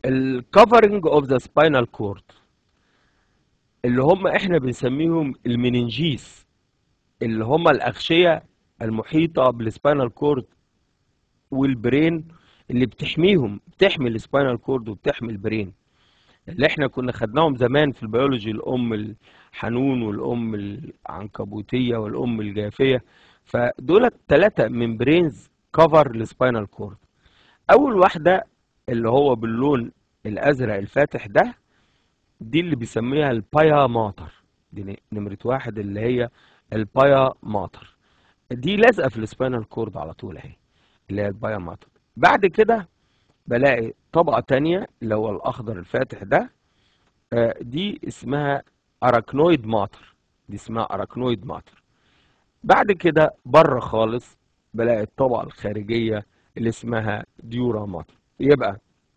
الكفرنج اوف ذا سباينال كورد اللي هم احنا بنسميهم المننجيس، اللي هم الاغشيه المحيطه بالسباينال كورد والبرين، اللي بتحمي السباينال كورد وبتحمي البرين، اللي احنا كنا خدناهم زمان في البيولوجي، الام الحنون والام العنكبوتيه والام الجافيه. فدول 3 ممبرينز كفر السباينال كورد. اول واحده اللي هو باللون الازرق الفاتح ده، دي اللي بيسميها البايا ماتر. دي نمره 1 اللي هي البايا ماتر، دي لازقه في السباينال كورد على طول اهي، اللي هي البايا ماتر. بعد كده بلاقي طبقه تانية اللي هو الاخضر الفاتح ده، دي اسمها اراكنويد ماتر، دي اسمها اراكنويد ماتر. بعد كده بره خالص بلاقي الطبقه الخارجيه اللي اسمها ديورا ماتر. يبقى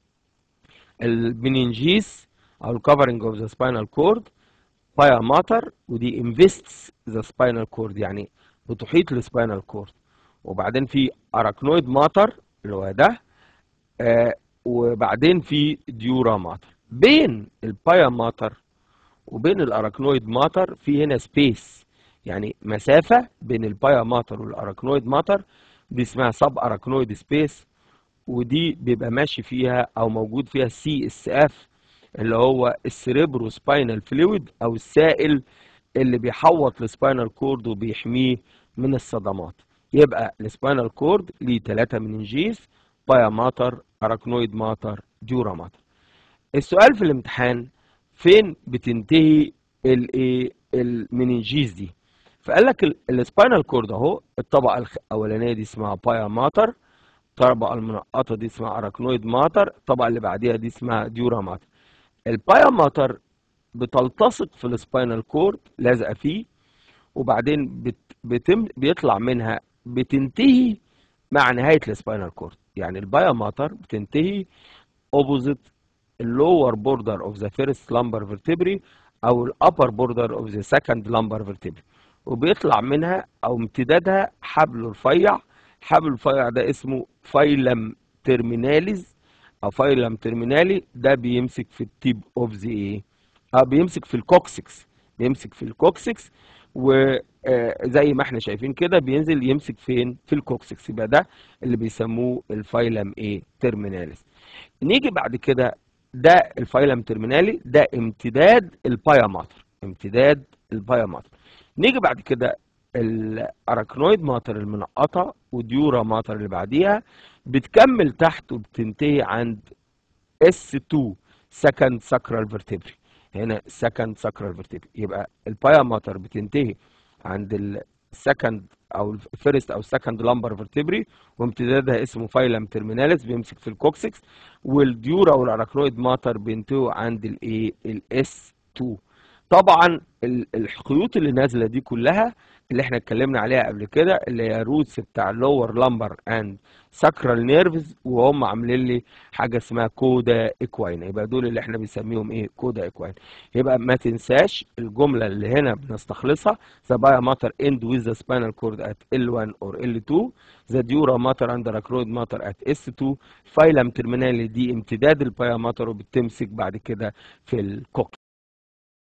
المننجيس او الكفرنج اوف ذا سباينال كورد بايا ماتر، ودي انفيستس ذا سباينال كورد، يعني بتحيط السباينال كورد. وبعدين في اراكنويد ماتر اللي هو ده، وبعدين في ديورا ماتر. بين البايا ماتر وبين الاراكنويد ماتر في هنا سبيس، يعني مسافه بين البايا ماتر والاراكنويد ماتر، دي اسمها سب اراكنويد سبيس. ودي بيبقى ماشي فيها او موجود فيها السي اس اف، اللي هو السيريبرو سباينال فلويد، او السائل اللي بيحوط السباينال كورد وبيحميه من الصدمات. يبقى السباينال كورد ليه 3 مننجيز: بايا ماتر، اراكنويد ماتر، ديورا ماتر. السؤال في الامتحان فين بتنتهي الايه المننجيز دي؟ فقال لك السباينال كورد اهو، الطبقه الاولانيه دي اسمها بايا ماتر، الطبقه المنقطه دي اسمها اراكنويد ماتر، الطبقه اللي بعديها دي اسمها ديورا ماتر. البايا ماتر بتلتصق في السباينال كورد، لازقه فيه، وبعدين بيطلع منها، بتنتهي مع نهايه السباينال كورد. يعني البايا ماتر بتنتهي opposite اللور بوردر اوف ذا فيرست لامبر فيرتبري او الابر بوردر اوف ذا سكند لامبر فيرتبري، وبيطلع منها او امتدادها حبل رفيع. الحبل الرفيع ده اسمه فايلم ترميناليز او فايلم ترمينالي، ده بيمسك في التيب اوف ذا ايه، بيمسك في الكوكسكس، بيمسك في الكوكسكس. وزي ما احنا شايفين كده بينزل يمسك فين؟ في الكوكسكس. يبقى ده اللي بيسموه الفايلم ايه ترميناليز. نيجي بعد كده، ده الفايلم ترمينالي، ده امتداد البايا ماتر، امتداد البايا ماتر. نيجي بعد كده الاراكنويد ماتر المنقطه وديورا ماتر اللي بعديها، بتكمل تحت وبتنتهي عند S2 سكند ساكرال فيرتبري. هنا سكند ساكرال فيرتبري. يبقى البايا ماتر بتنتهي عند السكند او الفيرست او السكند لامبر فيرتبري، وامتدادها اسمه فايلم ترميناليس بيمسك في الكوكسكس. والديورا والاراكنويد ماتر بينتهوا عند الايه الاس 2. طبعا الخيوط اللي نازله دي كلها اللي احنا اتكلمنا عليها قبل كده، اللي هي روتس بتاع اللور لامبر اند ساكرال نيرفز، وهم عاملين لي حاجه اسمها كودا اكواين. يبقى دول اللي احنا بنسميهم ايه؟ كودا اكواين. يبقى ما تنساش الجمله اللي هنا بنستخلصها: the bia mater end with the spinal cord at L1 or L2, the dura mater and the arachnoid mater at S2. فايلم ترمينالي دي امتداد البايا ماتر وبتمسك بعد كده في الكوكس.